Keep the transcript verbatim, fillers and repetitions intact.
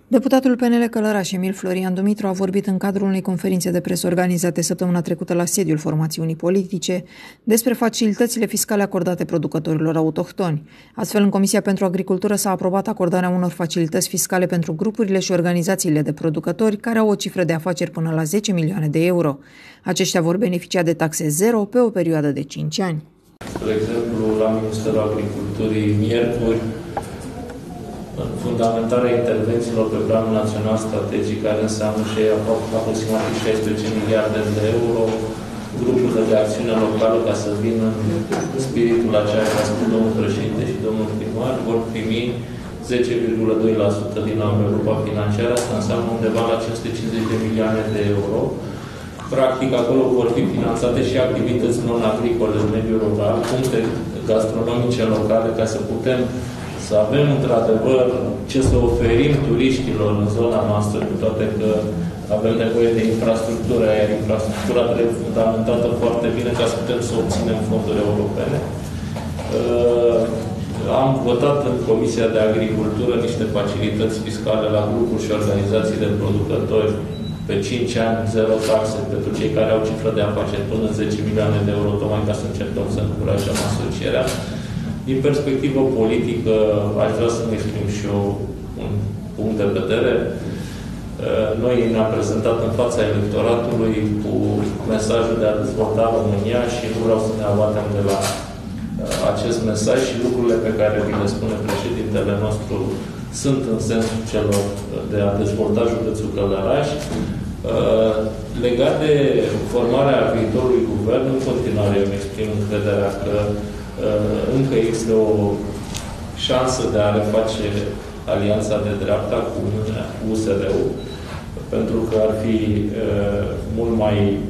Deputatul P N L Călăraș, Emil Florian Dumitru, a vorbit în cadrul unei conferințe de presă organizate săptămâna trecută la sediul formațiunii politice despre facilitățile fiscale acordate producătorilor autohtoni. Astfel, în Comisia pentru Agricultură s-a aprobat acordarea unor facilități fiscale pentru grupurile și organizațiile de producători care au o cifră de afaceri până la zece milioane de euro. Aceștia vor beneficia de taxe zero pe o perioadă de cinci ani. Spre exemplu, la Ministerul Agriculturii, miercuri, în fundamentarea intervențiilor pe Planul Național Strategic, care înseamnă și aproximativ șaisprezece miliarde de euro, grupurile de acțiune locală, ca să vină în spiritul a ceea ce a spus domnul președinte și domnul primar, vor primi zece virgulă doi la sută din anvelopa financiară. Asta înseamnă undeva la cinci sute cincizeci de milioane de euro. Practic, acolo vor fi finanțate și activități non-agricole în mediul rural, puncte gastronomice locale, ca să putem să avem, într-adevăr, ce să oferim turiștilor în zona noastră, cu toate că avem nevoie de infrastructură, iar infrastructura trebuie fundamentată foarte bine ca să putem să obținem fonduri europene. Uh, am votat în Comisia de Agricultură niște facilități fiscale la grupuri și organizații de producători pe cinci ani, zero taxe pentru cei care au cifră de afaceri până zece milioane de euro, tocmai ca să încercăm să încurajăm asocierea. Din perspectivă politică, aș vrea să-mi exprim și eu un punct de vedere. Noi ne-am prezentat în fața electoratului cu mesajul de a dezvolta România și nu vreau să ne abatem de la acest mesaj și lucrurile pe care vi le spune președintele nostru sunt în sensul celor de a dezvolta județul Călăraș. Legat de formarea viitorului guvern, în continuare eu îmi exprim încrederea că încă există o șansă de a reface alianța de dreapta cu U S R-ul, pentru că ar fi mult mai